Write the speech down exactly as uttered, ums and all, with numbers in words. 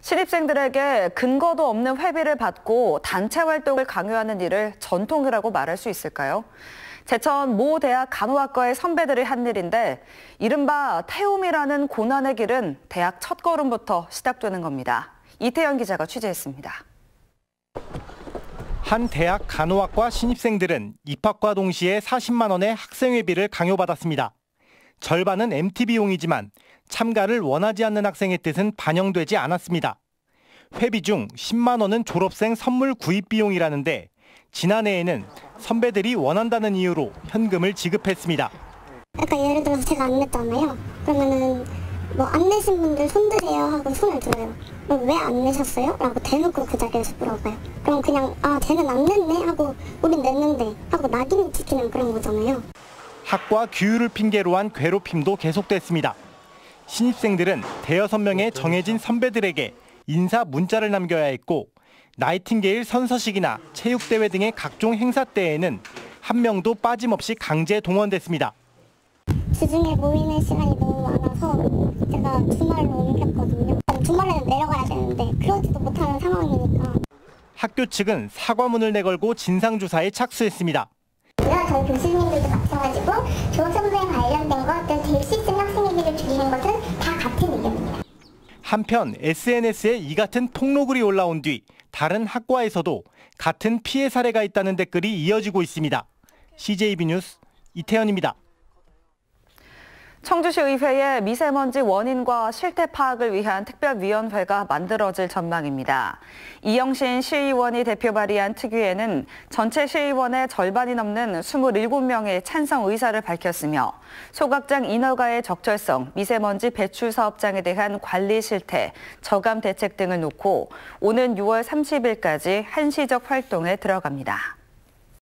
신입생들에게 근거도 없는 회비를 받고 단체 활동을 강요하는 일을 전통이라고 말할 수 있을까요? 제천 모 대학 간호학과의 선배들이 한 일인데 이른바 태움이라는 고난의 길은 대학 첫걸음부터 시작되는 겁니다. 이태현 기자가 취재했습니다. 한 대학 간호학과 신입생들은 입학과 동시에 사십만 원의 학생회비를 강요받았습니다. 절반은 엠티 비용이지만 참가를 원하지 않는 학생의 뜻은 반영되지 않았습니다. 회비 중 십만 원은 졸업생 선물 구입 비용이라는데 지난해에는 선배들이 원한다는 이유로 현금을 지급했습니다. 그러니까 예를 들어서 제가 안 냈잖아요. 그러면은 뭐 안 내신 분들 손드세요 하고 손을 들어요. 그럼 왜 안 내셨어요? 라고 대놓고 그 자리에서 물어봐요. 그럼 그냥 아 쟤는 안 냈네 하고 우린 냈는데 하고 낙인을 찍히는 그런 거잖아요. 학과 규율을 핑계로 한 괴롭힘도 계속됐습니다. 신입생들은 대여섯 명의 정해진 선배들에게 인사 문자를 남겨야 했고 나이팅게일 선서식이나 체육대회 등의 각종 행사 때에는 한 명도 빠짐없이 강제 동원됐습니다. 주중에 모이는 시간이 너무 많아서 제가 주말로 옮겼거든요. 주말에는 내려가야 되는데 그러지도 못하는 상황이니까. 학교 측은 사과문을 내걸고 진상조사에 착수했습니다. 저희 교수님들도 마찬가지고 졸업선거에 관련된 것, 또 될 수 있는 학생회비를 줄이는 것은 다 같은 의견입니다. 한편 에스엔에스에 이 같은 폭로글이 올라온 뒤 다른 학과에서도 같은 피해 사례가 있다는 댓글이 이어지고 있습니다. 씨제이비 뉴스 이태현입니다. 청주시 의회에 미세먼지 원인과 실태 파악을 위한 특별위원회가 만들어질 전망입니다. 이영신 시의원이 대표 발의한 특위에는 전체 시의원의 절반이 넘는 이십칠 명의 찬성 의사를 밝혔으며 소각장 인허가의 적절성, 미세먼지 배출 사업장에 대한 관리 실태, 저감 대책 등을 놓고 오는 유월 삼십일까지 한시적 활동에 들어갑니다.